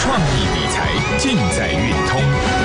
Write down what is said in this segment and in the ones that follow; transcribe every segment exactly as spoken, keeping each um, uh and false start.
创意理财尽在运通。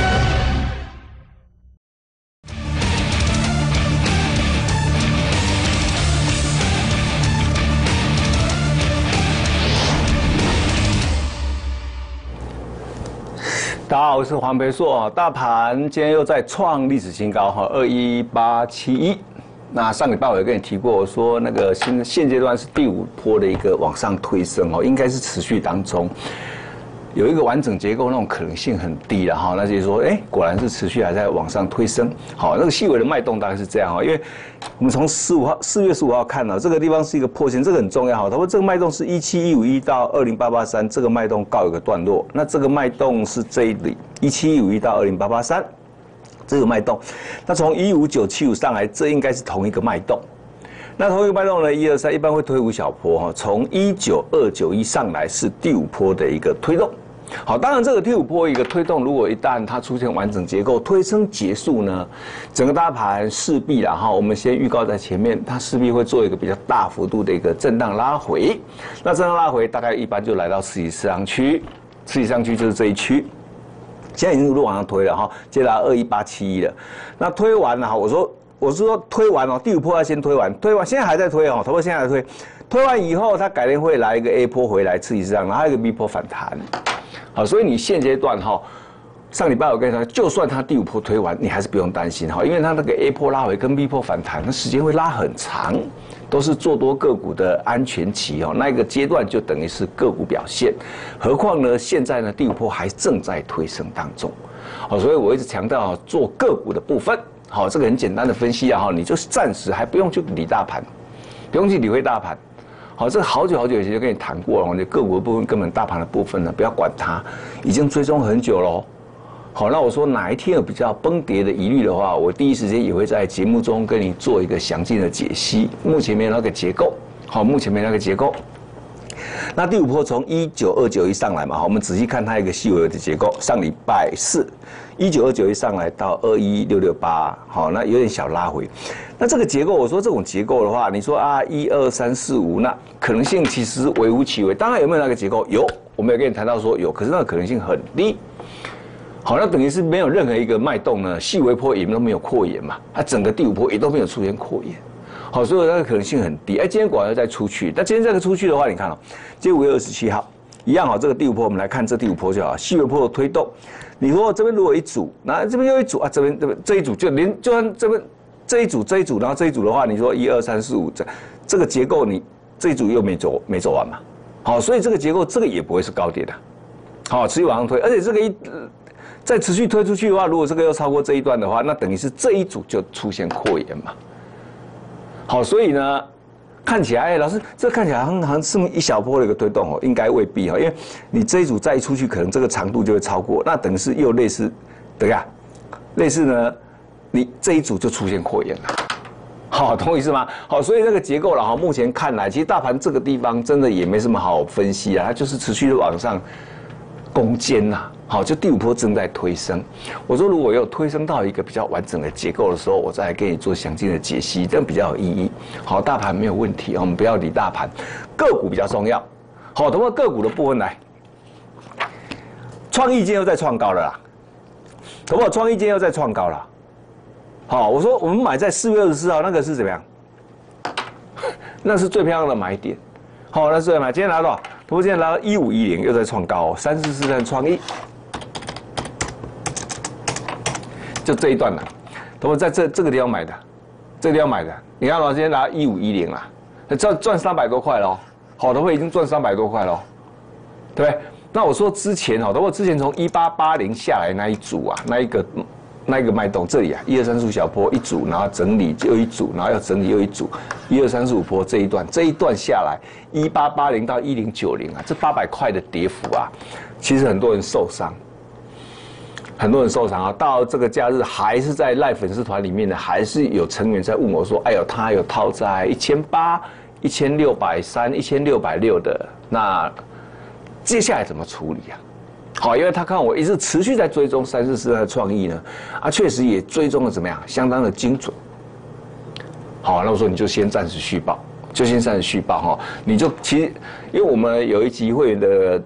大家好，我是黄培硕。大盘今天又在创历史新高哈，二一八七一。那上礼拜我有跟你提过，我说那个现现阶段是第五波的一个往上推升哦，应该是持续当中。有一个完整结构，那种可能性很低了哈。那就是说，哎，果然是持续还在往上推升。好，那个细微的脉动大概是这样哈，因为我们从十五号四月十五号看到这个地方是一个破线，这个很重要哈。他说这个脉动是一七一五一到二零八八三，这个脉动告一个段落。那这个脉动是这里一七一五一到二零八八三，这个脉动。那从一五九七五上来，这应该是同一个脉动。那同一个脉动呢，一二三一般会推五小波哈，从一九二九一上来是第五波的一个推动。好，当然这个第五波一个推动，如果一旦它出现完整结构推升结束呢，整个大盘势必啦哈，我们先预告在前面，它势必会做一个比较大幅度的一个震荡拉回。那震荡拉回大概一般就来到次级市场区，次级市场区就是这一区。现在已经一路往上推了哈，接到二一八七一了。那推完了哈，我说我是说推完哦，第五波要先推完，推完现在还在推哦，差不多现在还在推，推完以后它改天会来一个 A 波回来次级市场，然后一个 B 波反弹。好，所以你现阶段哈，上礼拜我跟你说，就算它第五波推完，你还是不用担心哈，因为它那个 A 波拉回跟 B 波反弹，那时间会拉很长，都是做多个股的安全期哦。那一个阶段就等于是个股表现，何况呢，现在呢第五波还正在推升当中，好，所以我一直强调做个股的部分，好，这个很简单的分析啊哈，你就是暂时还不用去理大盘，不用去理会大盘。好，这个好久好久以前就跟你谈过了，你个股的部分根本大盘的部分呢，不要管它，已经追踪很久了。好，那我说哪一天有比较崩跌的疑虑的话，我第一时间也会在节目中跟你做一个详尽的解析。目前没有那个结构，好，目前没那个结构。那第五波从一九二九一上来嘛，好，我们仔细看它一个细微的结构。上礼拜四一九二九一上来到二一六六八，好，那有点小拉回。那这个结构，我说这种结构的话，你说啊一二三四五，那可能性其实微乎其微。当然有没有那个结构？有，我们有跟你谈到说有，可是那个可能性很低。好，那等于是没有任何一个脉动呢，细微波也都没有扩延嘛，它整个第五波也都没有出现扩延。好，所以那个可能性很低。哎，今天果然再出去，那今天这个出去的话，你看哦，今天五月二十七号一样哦，这个第五波我们来看这第五波就好，细微波的推动。你说这边如果一组，那这边又一组啊，这边这边这一组就连就算这边这一组这一组，然后这一组的话，你说一二三四五这这个结构你这一组又没走没走完嘛？好，所以这个结构这个也不会是高点的，好，持续往上推，而且这个一。再持续推出去的话，如果这个又超过这一段的话，那等于是这一组就出现扩延嘛。好，所以呢，看起来，哎，老师，这看起来好像好像是一小波的一个推动哦，应该未必哦，因为你这一组再出去，可能这个长度就会超过，那等于是又类似，等一下，类似呢，你这一组就出现扩延了。好，懂我意思吗？好，所以这个结构了哈，目前看来，其实大盘这个地方真的也没什么好分析啊，它就是持续的往上攻坚呐。好，就第五波正在推升。我说，如果有推升到一个比较完整的结构的时候，我再来给你做详尽的解析，这样比较有意义。好，大盘没有问题，我们不要理大盘，个股比较重要。好，通过个股的部分来，创意今天又在创高了啦，好不好？创意今天又在创高了。好，我说我们买在四月二十四号那个是怎么样？那是最漂亮的买点。好，那是买，今天来多少？不过今天来到一五一零，又在创高哦，三四四三创意，就这一段了。他们在这这个地方买的，这个地方买的，你看我今天来到一五一零了，赚赚三百多块喽。好，他们已经赚三百多块喽，对不对？那我说之前哦，如果之前从一八八零下来那一组啊，那一个那一个脉动这里啊，一二三四五小波一组，然后整理又一组，然后要整理又一组，一二三四五波这一段，这一段下来，一八八零到一零九零啊，这八百块的跌幅啊，其实很多人受伤，很多人受伤啊。到这个假日还是在赖粉丝团里面呢，还是有成员在问我说：“哎呦，他有套在一千八、一千六百三、一千六百六的，那接下来怎么处理啊？”好，因为他看我一直持续在追踪三四四的创意呢，啊，确实也追踪的怎么样，相当的精准。好，那我说你就先暂时续报，就先暂时续报哈，你就其实因为我们有一集会员的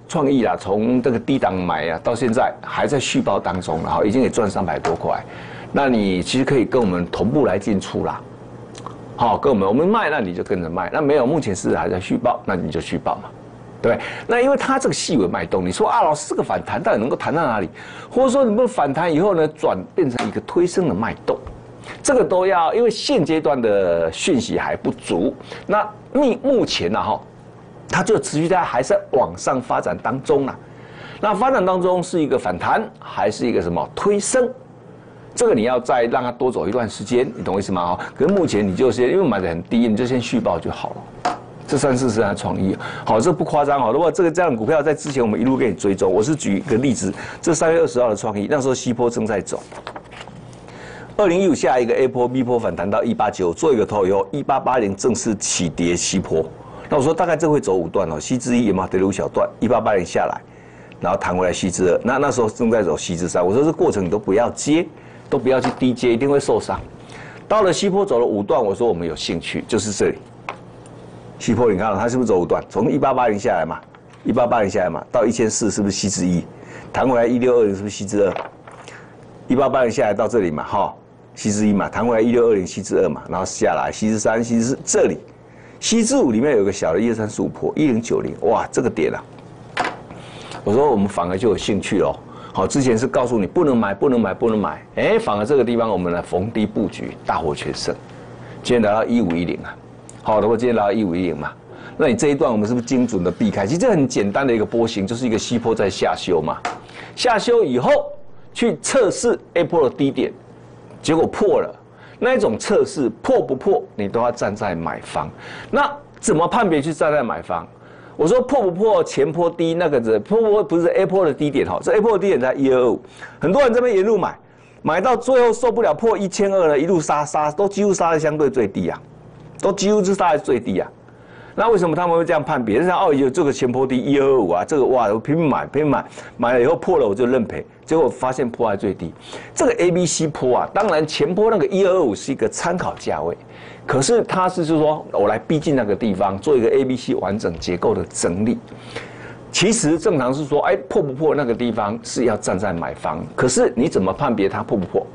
创意啦，从这个低档买啊，到现在还在续报当中了哈，已经也赚三百多块。那你其实可以跟我们同步来进出啦。好，跟我们我们卖，那你就跟着卖。那没有，目前是还在续报，那你就续报嘛，对不对？那因为它这个细微脉动，你说啊，老师这个反弹到底能够弹到哪里？或者说能不能反弹以后呢，转变成一个推升的脉动？这个都要，因为现阶段的讯息还不足。那目目前呢，哈，它就持续在还在往上发展当中呢。那发展当中是一个反弹，还是一个什么推升？这个你要再让它多走一段时间，你懂我意思吗？哈，可是目前你就先，因为买的很低，你就先续报就好了。这三四是它创意，好，这不夸张哈。如果这个这样的股票在之前我们一路给你追踪，我是举一个例子，这三月二十号的创意，那时候西波正在走。二零一五下一个 A 波 B 波反弹到一八九，做一个头以后，一八八零正式起跌西波。那我说大概这会走五段哦，西之一有没有跌了五小段？一八八零下来，然后弹回来西之二，那那时候正在走西之三。我说这过程你都不要接，都不要去低接，一定会受伤。到了西波走了五段，我说我们有兴趣，就是这里。西波你看到它是不是走五段？从一八八零下来嘛，一八八零下来嘛，到一千四是不是西之一？弹回来一六二零是不是西之二？一八八零下来到这里嘛，哈。西之一嘛，弹回来一六二零，西之二嘛，然后下来西之三，西之四，这里，西之五里面有个小的一二三四五波，一零九零，哇，这个点啊，我说我们反而就有兴趣哦。好，之前是告诉你不能买，不能买，不能买，哎，反而这个地方我们来逢低布局，大获全胜。今天来到一五一零啊，好的，我今天来到一五一零嘛，那你这一段我们是不是精准的避开？其实这很简单的一个波形，就是一个西波在下修嘛，下修以后去测试 A 波的低点。结果破了，那一种测试破不破，你都要站在买方。那怎么判别去站在买方？我说破不破前波低那个的破不破不是 A 波的低点哈，这 A 波的低点在一二五，很多人这边沿路买，买到最后受不了破一千二了，一路杀杀都几乎杀在相对最低啊，都几乎是杀在最低啊。那为什么他们会这样判别？像哦，有这个前波低一二五啊，这个哇，我拼命买，拼命买，买了以后破了我就认赔，结果发现破在最低。这个 A、B、C 波啊，当然前波那个一二五是一个参考价位，可是它是就是说我来逼近那个地方，做一个 A、B、C 完整结构的整理。其实正常是说，哎，破不破那个地方是要站在买方，可是你怎么判别它破不破？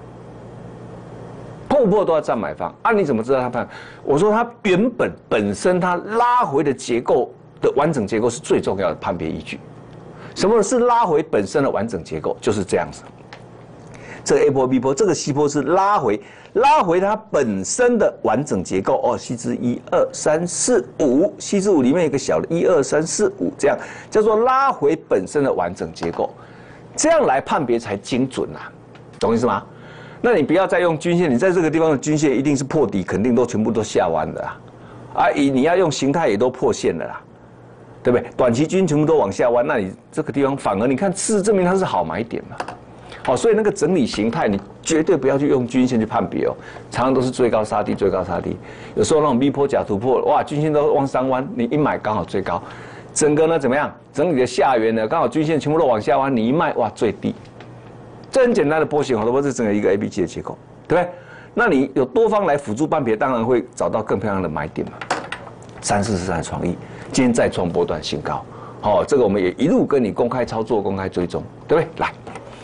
破不破都要站买方啊？你怎么知道它判？我说它原本本身它拉回的结构的完整结构是最重要的判别依据。什么是拉回本身的完整结构？就是这样子。这个 A 波 B 波，这个西波是拉回，拉回它本身的完整结构哦。西之一二三四五，西之五里面有一个小的一二三四五，这样叫做拉回本身的完整结构，这样来判别才精准啊，懂意思吗？那你不要再用均线，你在这个地方的均线一定是破底，肯定都全部都下弯的啦，啊，你要用形态也都破线了啦，对不对？短期均全部都往下弯，那你这个地方反而你看，事实证明它是好买点嘛。好，所以那个整理形态，你绝对不要去用均线去判别哦，常常都是追高杀低，追高杀低。有时候那种 V 波假突破，哇，均线都往上弯，你一买刚好追高，整个呢怎么样？整理的下缘呢，刚好均线全部都往下弯，你一卖，哇，最低。这很简单的波形，好多波是整个一个 A B C 的结构，对不对？那你有多方来辅助判别，当然会找到更漂亮的买点嘛。三四四三创意，今天再创波段新高，好、哦，这个我们也一路跟你公开操作、公开追踪，对不对？来。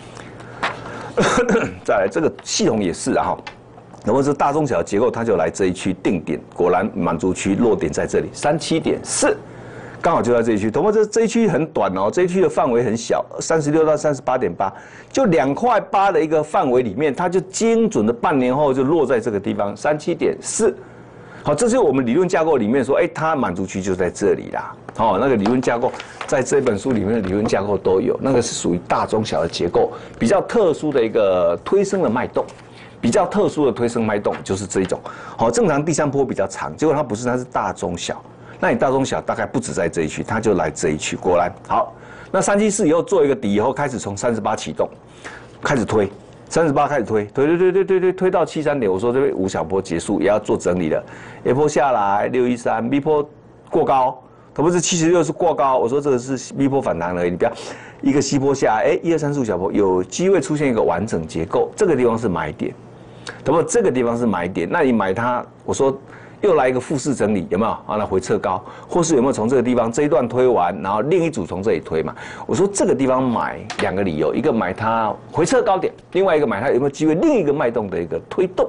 再来，这个系统也是啊哈，如果是大中小结构，它就来这一区定点，果然满足区落点在这里，三七点四，刚好就在这一区。同时这这一区很短哦，这一区的范围很小，三十六到三十八点八，就两块八的一个范围里面，它就精准的半年后就落在这个地方，三七点四。好，这就是我们理论架构里面说，哎，它满足区就在这里啦。哦，那个理论架构在这本书里面的理论架构都有，那个是属于大中小的结构，比较特殊的一个推升的脉动，比较特殊的推升脉动就是这一种。好，正常第三波比较长，结果它不是，它是大中小。那你大中小大概不止在这一区，它就来这一区。果然好，那三七四以后做一个底以后，开始从三十八启动，开始推。三十八开始推，推推推推推推推到七三点，我说这边五小波结束，也要做整理了。A 波下来六一三 ，B 波过高，它不是七十六是过高，我说这个是 B 波反弹而已，你不要一个 C 波下来，哎，一二三四五小波有机会出现一个完整结构，这个地方是买点，那么这个地方是买点，那你买它，我说又来一个复式整理，有没有？啊，那回撤高，或是有没有从这个地方这一段推完，然后另一组从这里推嘛？我说这个地方买两个理由，一个买它回撤高点，另外一个买它有没有机会另一个脉动的一个推动。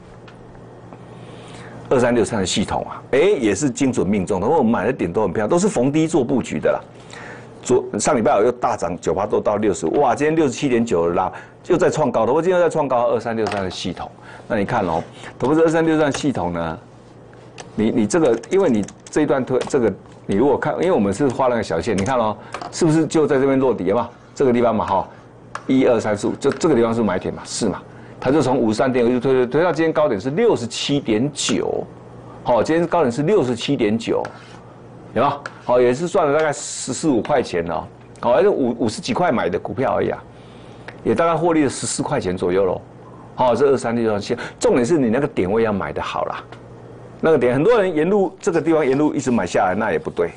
二三六三的系统啊，哎，也是精准命中的，因为我们买的点都很漂亮，都是逢低做布局的啦。昨上礼拜我又大涨九趴多到六十，哇，今天六十七点九了啦，又再创高，头部今天又再创高，二三六三的系统。那你看哦，头部这二三六三系统呢？你你这个，因为你这一段推这个，你如果看，因为我们是画那个小线，你看哦，是不是就在这边落底嘛？这个地方嘛，哈，一二三四五，就这个地方是买点嘛，是嘛？它就从五十三点一直推推推到今天高点是六十七点九，好，今天高点是六十七点九，有吗？好，也是赚了大概十四五块钱哦，好，而且五五十几块买的股票而已啊，也大概获利了十四块钱左右喽。好，这二三六三线，重点是你那个点位要买的好啦。那个点，很多人沿路这个地方沿路一直买下来，那也不对，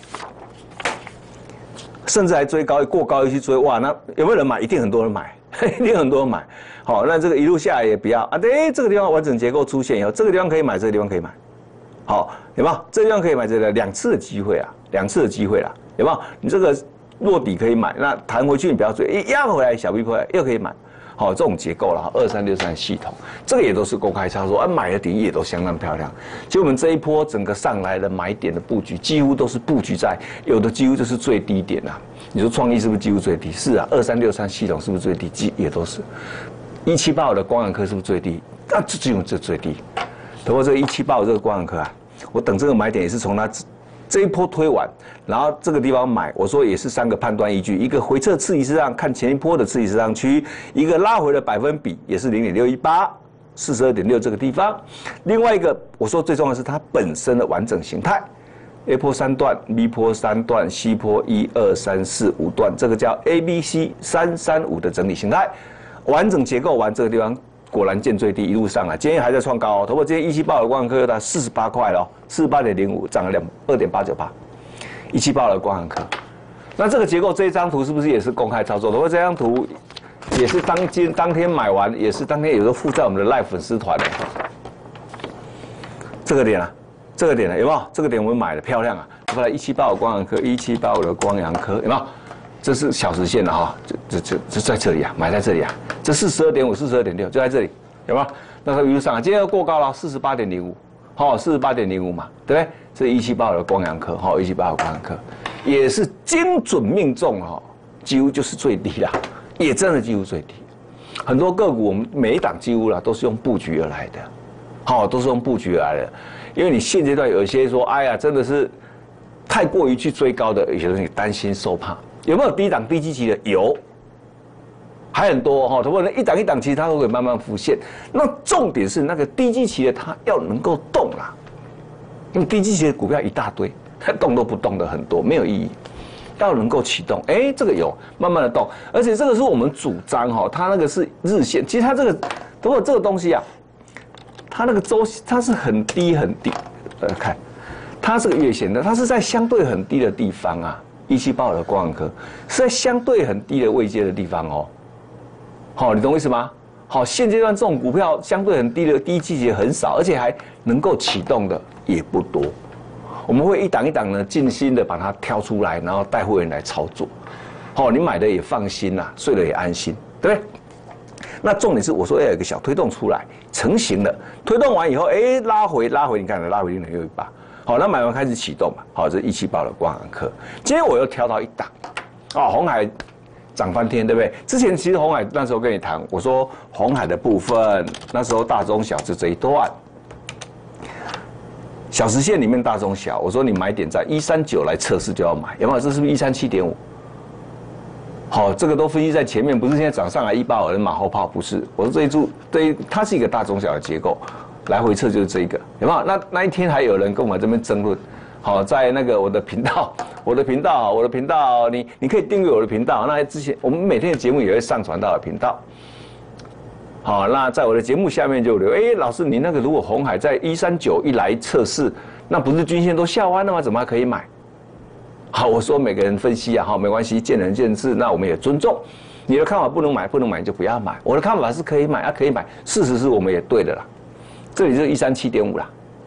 甚至还追高，过高又去追，哇，那有没有人买？一定很多人买，一定很多人买。好，那这个一路下来也不要啊，对，这个地方完整结构出现以后，这个地方可以买，这个地方可以买，好，有没有？这个地方可以买，这个两次的机会啊，两次的机会啦，有没有？你这个落底可以买，那弹回去你不要追，一压回来小 B 破又可以买。好，这种结构了，二三六三系统，这个也都是公开操作，啊，买的点也都相当漂亮。就我们这一波整个上来的买点的布局，几乎都是布局在有的几乎就是最低点啊。你说创意是不是几乎最低？是啊，二三六三系统是不是最低？几也都是。一七八五的光阳科是不是最低？那就只有这最低。不过这个一七八五这个光阳科啊，我等这个买点也是从它这一波推完，然后这个地方买，我说也是三个判断依据：一个回撤次级市场看前一波的次级市场区，一个拉回的百分比也是零点六一八，四十二点六这个地方。另外一个我说最重要的是它本身的完整形态 ，A 波三段 ，B 波三段 ，C 波一二三四五段，这个叫 A B C 三三五的整理形态，完整结构完这个地方。果然见最低，一路上来，今天还在创高哦。头部今天一七八的光阳科又到四十八块了，四十八点零五，涨了两二点八九八。一七八的光阳科，那这个结构这一张图是不是也是公开操作？头部这张图也是当今当天买完，也是当天有时候附在我们的 Live 粉丝团的。这个点啊，这个点呢、啊、有没有？这个点我们买的漂亮啊！后来一七八的光阳科，一七八五的光阳科有没有？这是小时线的哈，这这这这在这里啊，买在这里啊，这四十二点五、四十二点六就在这里，有吗？那时候一路上，今天又过高了，四十八点零五，好，四十八点零五嘛，对不对？这一七八的光阳科，好，一七八的光阳科，也是精准命中哈，几乎就是最低啦，也真的几乎最低。很多个股我们每一档几乎啦都是用布局而来的，好，都是用布局而来的，因为你现阶段有些说，哎呀，真的是太过于去追高的，有些人你担心受怕。有没有低档低基期的？有，还很多哈。他问一档一档，其实它都可以慢慢浮现。那重点是那个低基期的，它要能够动啦。因为低基期的股票一大堆，它动都不动的很多，没有意义。要能够启动，哎，这个有慢慢的动，而且这个是我们主张哈，它那个是日线。其实它这个，如果这个东西啊，它那个周它是很低很低，呃，看，它是个月线的，它是在相对很低的地方啊。一七八五的光阳科是在相对很低的位阶的地方哦，好，你懂我意思吗？好，现阶段这种股票相对很低的低基期很少，而且还能够启动的也不多。我们会一档一档呢，尽心的把它挑出来，然后带会员来操作。好，你买的也放心啦，睡了也安心，对不对？那重点是我说要有一个小推动出来，成型了，推动完以后，哎，拉回拉回，你看拉回零点六一八。好，那买完开始启动嘛。好，这一七八的光阳科，今天我又挑到一档，啊，鸿海涨翻天，对不对？之前其实鸿海那时候跟你谈，我说鸿海的部分，那时候大中小是这一段，小时线里面大中小，我说你买点在一三九来测试就要买，有没有？这是不是一三七点五？好，这个都分析在前面，不是现在涨上来一八五的马后炮，不是。我说这一注，对，它是一个大中小的结构。来回测就是这一个，有没有？那那一天还有人跟我们这边争论，好，在那个我的频道，我的频道，我的频道，你你可以订阅我的频道。那之前我们每天的节目也会上传到我的频道。好，那在我的节目下面就留，哎、欸，老师，你那个如果鸿海在一三九一来测试，那不是均线都下弯了吗？怎么还可以买？好，我说每个人分析啊，好，没关系，见仁见智，那我们也尊重。你的看法不能买，不能买就不要买。我的看法是可以买啊，可以买。事实是我们也对的啦。这里就是一三七点五啦，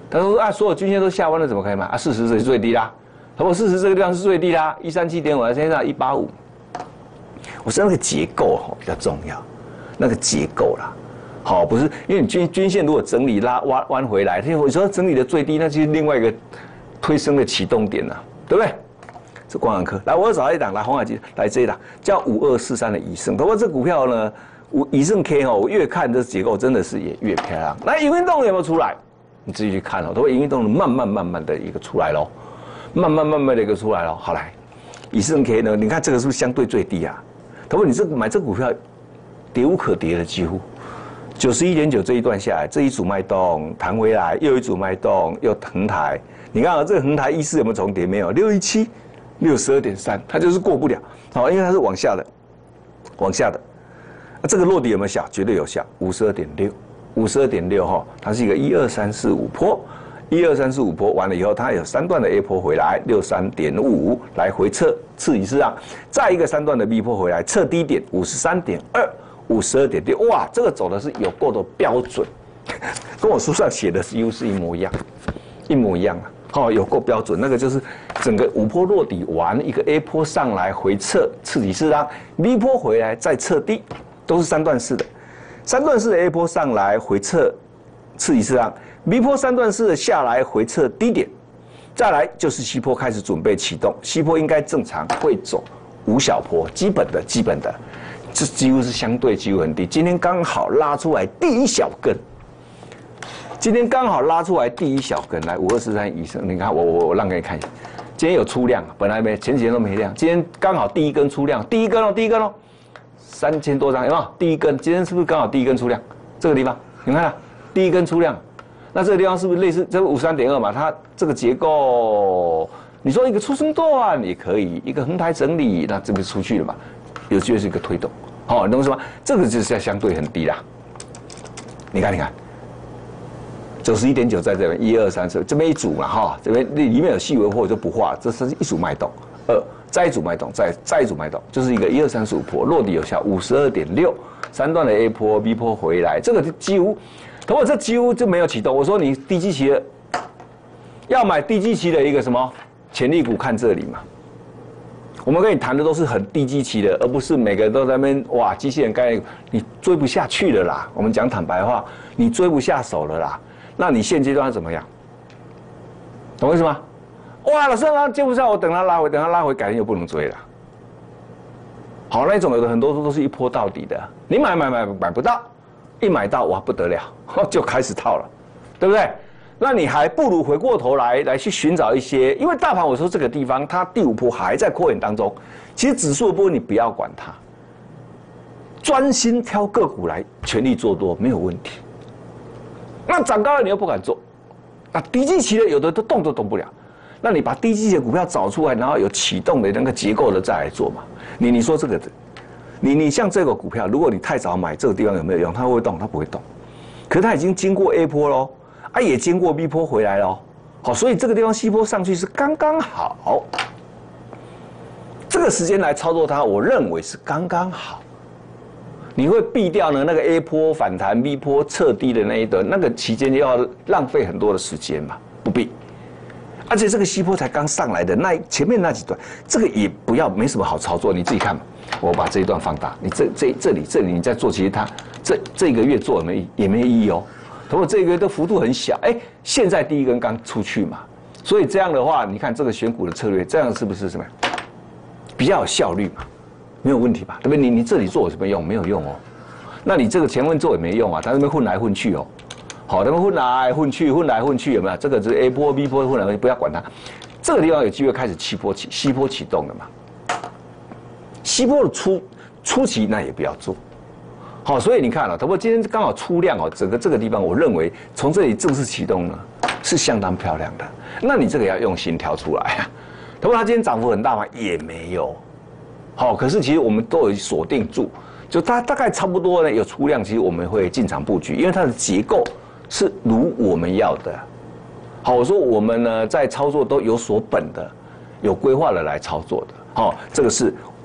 他说啊，所有均线都下弯了，怎么可以买？啊，事实是最低啦。他说事实这个地方是最低啦，一三七点五，现在一八五。我说那个结构哈比较重要，那个结构啦，好，不是因为你均均线如果整理拉弯弯回来，因为我说整理的最低，那就是另外一个推升的启动点呐，对不对？这光阳科，来，我要找一档，来红海基，来这一档叫五二四三的以盛，不过这股票呢，我以盛 K 哦，我越看这结构真的是也越漂亮。那营运动能有没有出来？你自己去看哦，都会营运动能慢慢慢慢的一个出来咯，慢慢慢慢的一个出来咯。好来，以盛 K 呢，你看这个是不是相对最低啊？他说你这买这股票，跌无可跌的几乎，九十一点九这一段下来，这一组脉动弹回来，又一组脉动又横台，你看啊，这个横台一四有没有重叠？没有，六一七，六十二点三，它就是过不了，好，因为它是往下的，往下的，那这个落底有没有效？绝对有效，五十二点六，五十二点六哈，它是一个一二三四五波。一二三四五波完了以后，它有三段的 A 波回来，六三点五来回测次底市场，再一个三段的 B 波回来，测低点五十三点二，五十二点六，哇，这个走的是有够的标准，跟我书上写的几乎是一模一样，一模一样啊，哦，有够标准，那个就是整个五波落底完，一个 A 波上来回测次底市场 ，B 波回来再测低，都是三段式的，三段式的 A 波上来回测次底市场。B 波三段式的下来回测低点，再来就是 C 波开始准备启动 ，C 波应该正常会走五小波，基本的基本的，这几乎是相对几乎很低。今天刚好拉出来第一小根，今天刚好拉出来第一小根，来五二四三以上，你看我我我让给你看一下，今天有出量，本来没前几天都没量，今天刚好第一根出量，第一根哦，第一根哦，三千多张有没有？第一根，今天是不是刚好第一根出量？这个地方你看啊，第一根出量。那这个地方是不是类似这个五十三点二嘛？它这个结构，你说一个出生段也可以，一个横台整理，那这个出去了嘛？有机会是一个推动，好、哦，你懂什么？这个就是要相对很低啦。你看，你看，九十一点九在这边，一二三四这边一组嘛，哈，这边里面有细微波就不画，这是一组脉动，二再一组脉动，再再一组脉动，就是一个一二三四五波落底有效五十二点六，三段的 A 波 B 波回来，这个几乎。可我这几乎就没有启动。我说你低基期的要买低基期的一个什么潜力股，看这里嘛。我们跟你谈的都是很低基期的，而不是每个人都在那边哇，机器人概念股你追不下去了啦。我们讲坦白话，你追不下手了啦。那你现阶段怎么样？懂我意思吗？哇，老师啊，接不上，我等他拉回，等他拉回，改天又不能追了。好，那种有的很多都是一波到底的，你买买买买不到。一买到哇不得了，就开始套了，对不对？那你还不如回过头来来去寻找一些，因为大盘我说这个地方它第五波还在扩演当中，其实指数的波你不要管它，专心挑个股来全力做多没有问题。那涨高了你又不敢做，那低基期的有的都动都动不了，那你把低基期的股票找出来，然后有启动的那个结构的再来做嘛。你你说这个。你你像这个股票，如果你太早买，这个地方有没有用？它会动，它不会动。可是它已经经过 A 波喽，啊也经过 B 波回来喽，好，所以这个地方 C 波上去是刚刚好。这个时间来操作它，我认为是刚刚好。你会避掉呢那个 A 波反弹 B 波测低的那一段，那个期间要浪费很多的时间嘛，不必。而且这个 C 波才刚上来的那前面那几段，这个也不要没什么好操作，你自己看嘛。我把这一段放大，你这这这里这里你在做，其实它这这个月做也没也没意义哦。如果这个月的幅度很小，哎，现在第一根刚出去嘛，所以这样的话，你看这个选股的策略，这样是不是什么比较有效率嘛？没有问题吧？对不对？你你这里做有什么用？没有用哦。那你这个前面做也没用啊，它那边混来混去哦。好，他们混来混去，混来混去有没有？这个是 A 波 B 波混来混去，不要管它。这个地方有机会开始起波起西波启动了嘛？西波的初初期那也不要做，好，所以你看了、啊，不过今天刚好出量哦，整个这个地方我认为从这里正式启动呢是相当漂亮的，那你这个要用心挑出来啊。不过它今天涨幅很大吗？也没有，好，可是其实我们都有锁定住，就它大概差不多呢有出量，其实我们会进场布局，因为它的结构是如我们要的。好，我说我们呢在操作都有所本的，有规划的来操作的。好，这个是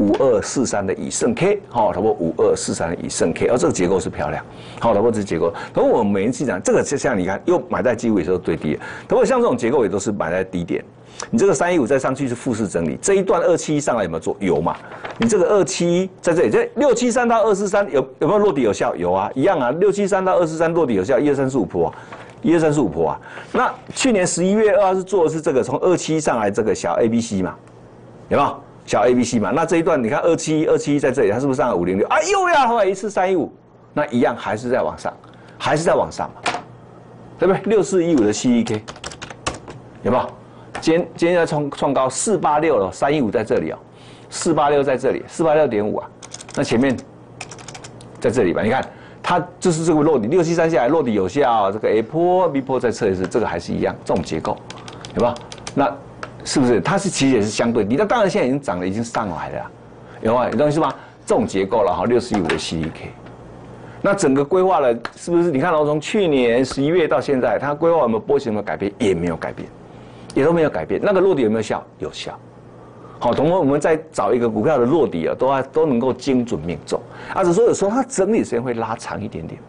五二四三的以盛 K， 好，差不多五二四三的以盛 K， 而、哦、这个结构是漂亮，好，差不多这结构。等我们每一次讲这个，就像你看，又买在几乎也是最低的。等我像这种结构也都是买在低点。你这个三一五再上去是复式整理，这一段二七一上来有没有做？有嘛？你这个二七在这里，这六七三到二四三有有没有落底有效？有啊，一样啊，六七三到二四三落底有效，一二三四五波啊。一二三四五波啊，那去年十一月二号是做的是这个从二七上来这个小 A B C 嘛，有没有小 A B C 嘛？那这一段你看二七二七在这里，它是不是上了五零六？哎呦呀，后来一次三一五，那一样还是在往上，还是在往上嘛，对不对？六四一五的 C E K 有没有？今天今天在创创高四八六了，三一五在这里哦，四八六在这里，四八六点五啊，那前面在这里吧？你看。它就是这个落底六七三下来落底有效，这个 A 波 B 波再测一次，这个还是一样这种结构，有没有？那是不是它是其实也是相对低？那当然现在已经涨了，已经上来了，有没有？你懂意思吗？这种结构了哈，六四一五的 C D K， 那整个规划了是不是？你看到从去年十一月到现在，它规划有没有波形有没有改变？也没有改变，也都没有改变。那个落底有没有效？有效。好，同时我们再找一个股票的落底啊，都要都能够精准命中。啊，只是说有时候它整理时间会拉长一点点，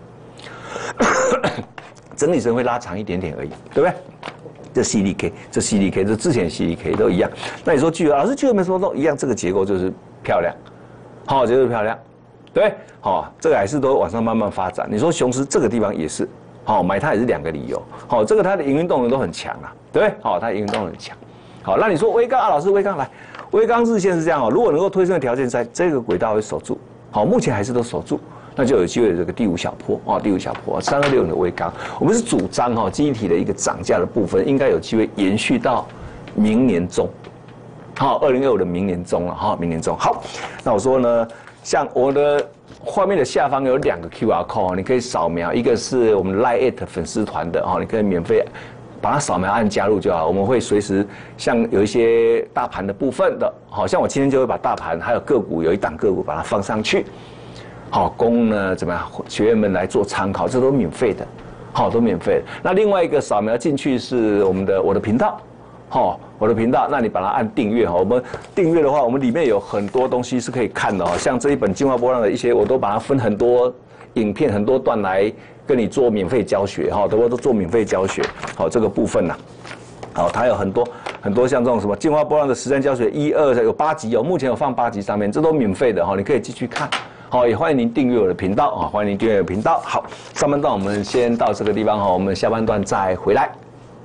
整理时间会拉长一点点而已，对不对？这 C D K， 这 C D K， 这之前 C D K 都一样。那你说巨额，老师巨额没什么动，一样，这个结构就是漂亮，好，就是漂亮，对不对？好，这个还是都往上慢慢发展。你说雄狮这个地方也是，好，买它也是两个理由。好，这个它的营运动能都很强啊，对不对？好，它营运动能很强。好，那你说微钢啊，老师微钢来。微钢日线是这样哦，如果能够推升的条件在这个轨道会守住，好，目前还是都守住，那就有机会这个第五小波啊，第五小波三二六的微钢，我们是主张哈，记忆体的一个涨价的部分应该有机会延续到明年中，好，二零二五的明年中了哈，明年中好，那我说呢，像我的画面的下方有两个 Q R code， 你可以扫描，一个是我们 Line at 粉丝团的哈，你可以免费。把它扫描按加入就好，我们会随时像有一些大盘的部分的，好像我今天就会把大盘还有个股有一档个股把它放上去，好供呢怎么样学员们来做参考，这都免费的，好都免费的。那另外一个扫描进去是我们的我的频道，好我的频道，那你把它按订阅哈，我们订阅的话，我们里面有很多东西是可以看的哦，像这一本进化波浪的一些，我都把它分很多影片很多段来。跟你做免费教学哈，都都做免费教学，好这个部分呐、啊，好它有很多很多像这种什么进化波浪的实战教学一二有八集哦，目前有放八集上面，这都免费的哈，你可以继续看，好也欢迎您订阅我的频道啊，欢迎您订阅我的频道。好，上半段我们先到这个地方哈，我们下半段再回来。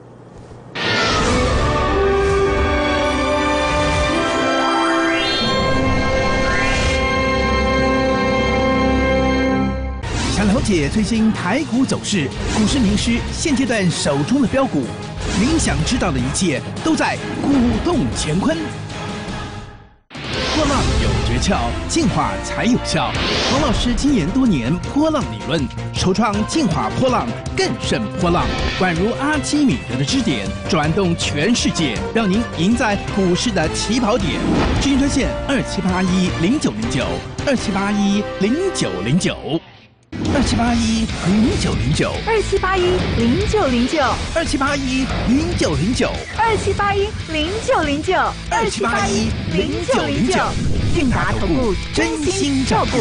了解最新台股走势，股市名师现阶段手中的标股，您想知道的一切都在股动乾坤。波浪有诀窍，进化才有效。黄老师精研多年波浪理论，首创进化波浪，更胜波浪，宛如阿基米德的支点，转动全世界，让您赢在股市的起跑点。咨询专线二七八一零九零九二七八一零九零九。二七八一零九零九， 二七八一零九零九， 二七八一零九零九， 二七八一零九零九， 二七八一零九零九， 韵达投顾真心照顾。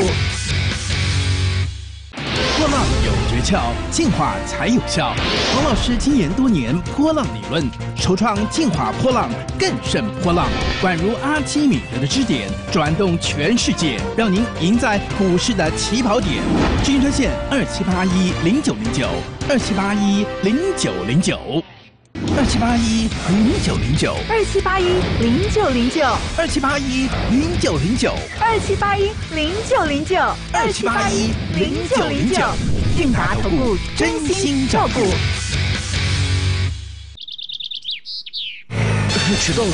波浪有诀窍，进化才有效。黄老师精研多年波浪理论，首创进化波浪，更胜波浪，宛如阿基米德的支点，转动全世界，让您赢在股市的起跑点。咨询专线二七八一零九零九，二七八一零九零九。二七八一零九零九， 二七八一零九零九， 二七八一零九零九， 二七八一零九零九， 二七八一零九零九， 韵达投顾真心照顾。 迟到了。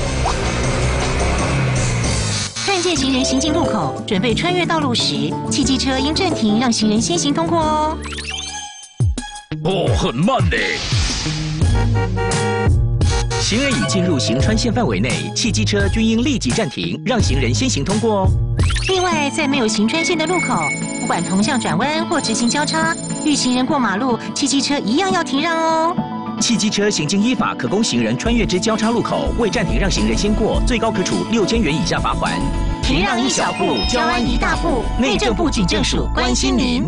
看见行人行进路口，准备穿越道路时，汽机车应暂停，让行人先行通过哦。 哦，很慢呢。行人已进入行穿线范围内，汽机车均应立即暂停，让行人先行通过哦。 另外，在没有行穿线的路口，不管同向转弯或直行交叉，遇行人过马路，汽机车一样要停让哦。 汽机车行经依法可供行人穿越之交叉路口，未暂停让行人先过，最高可处六千元以下罚锾。 停让一小步，交安一大步。内政部警政署关心您。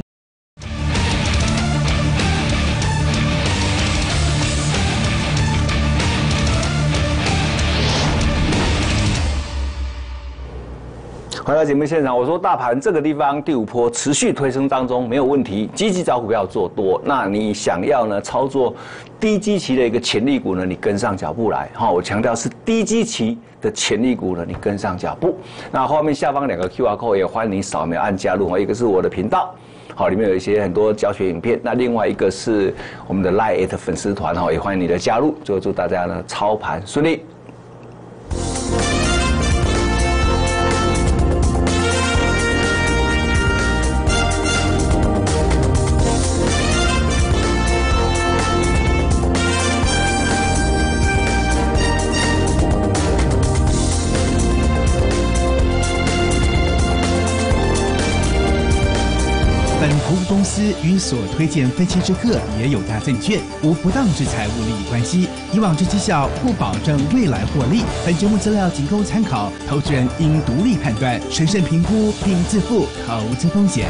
回到节目现场，我说大盘这个地方第五波持续推升当中没有问题，积极找股票做多。那你想要呢操作低基期的一个潜力股呢，你跟上脚步来。哈，我强调是低基期的潜力股呢，你跟上脚步。那后面下方两个 Q R code 也欢迎你扫描按加入，一个是我的频道。好，里面有一些很多教学影片。那另外一个是我们的 Line 的粉丝团，哈，也欢迎你的加入。就祝大家呢操盘顺利。 投顾公司与所推荐分期之客也有大证券无不当之财务利益关系，以往之绩效不保证未来获利。本节目资料仅供参考，投资人应独立判断、审慎评估并自负投资风险。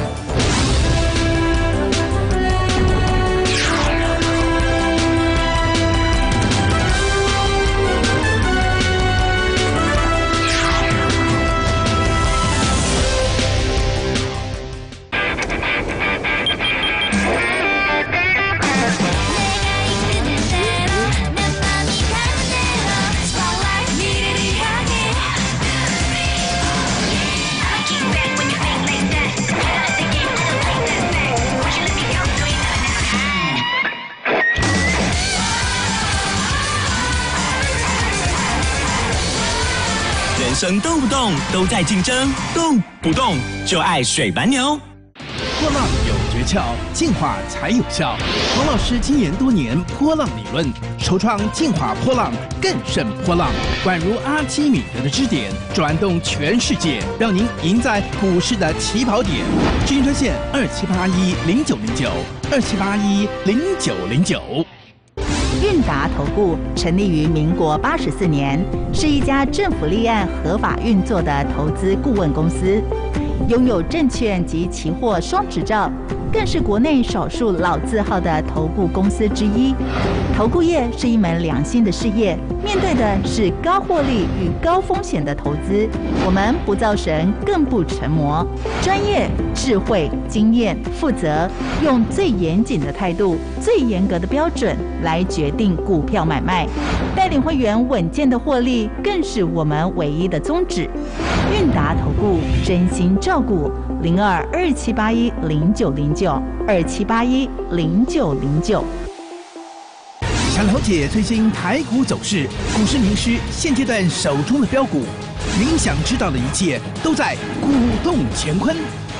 人生动不动都在竞争，动不动就爱水白牛。 波浪有诀窍，进化才有效。黄老师精研多年波浪理论，首创进化波浪，更胜波浪，宛如阿基米德的支点，转动全世界，让您赢在股市的起跑点。咨询专线二七八一零九零九二七八一零九零九。 韵达投顾成立于民国八十四年，是一家政府立案合法运作的投资顾问公司，拥有证券及期货双执照，更是国内少数老字号的投顾公司之一。投顾业是一门良心的事业，面对的是高获利与高风险的投资。我们不造神，更不成魔，专业、智慧、经验、负责，用最严谨的态度、最严格的标准来决定股票买卖，带领会员稳健的获利，更是我们唯一的宗旨。韵达投顾真心照顾，零二二七八一零九零九二七八一零九零九。 想了解最新台股走势，股市名师现阶段手中的标股，您想知道的一切都在股动乾坤。